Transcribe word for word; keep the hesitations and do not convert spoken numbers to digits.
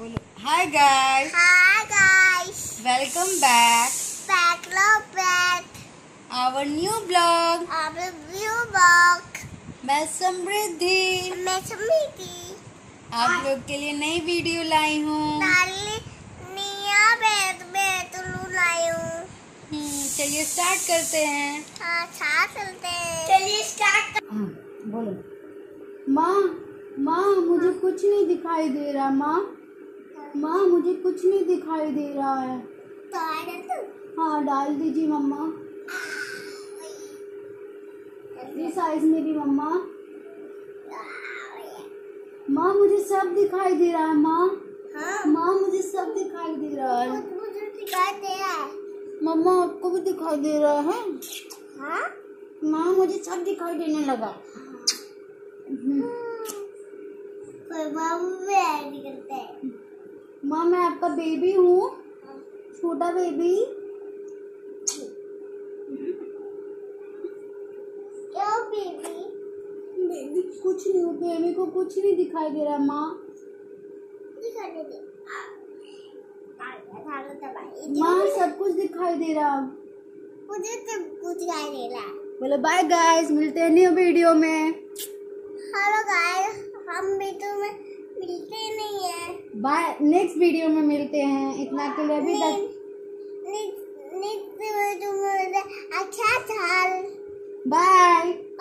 बोलो hi guys. Hi guys, welcome back back लो back our new blog. अब व्यू बॉक मैं समृद्धि मैं समिति आप लोग के लिए नई वीडियो लाई हूँ। नाली निया बैठ बैठ लू लाई हूँ। हम्म, चलिए स्टार्ट करते हैं। हाँ साथ चलते हैं। चलिए स्टार्ट कर। हाँ, बोलो माँ माँ मुझे कुछ नहीं दिखाई दे रहा। माँ माँ मुझे कुछ नहीं दिखाई दे रहा है। तो आइए तो हाँ डाल दीजिए मम्मा, इस साइज में भी मम्मा। माँ मुझे सब दिखाई दे रहा है। माँ हाँ माँ मुझे सब दिखाई दे रहा है। मुझे दिखाई दे रहा है। मम्मा आपको भी दिखाई दे रहा है। हाँ माँ मुझे सब दिखाई देने लगा। कोई बाबू भी ऐड करते हैं। माँ मैं आपका बेबी हूँ, छोटा बेबी। क्यों बेबी? बेबी कुछ नहीं हो, बेबी को कुछ नहीं दिखाई दे रहा। माँ दिखाई दे। माँ सब कुछ दिखाई दे रहा। मुझे तो कुछ दिखाई दे रहा है। बोलो बाय गाइस, मिलते हैं न्यू वीडियो में। हेलो गाइस, हम वीडियो में मिलते नहीं है। बाय, नेक्स्ट वीडियो में मिलते हैं। इतना के लिए अभी तक नेक्स्ट नेक्स्ट वीडियो में अच्छा था। बाय।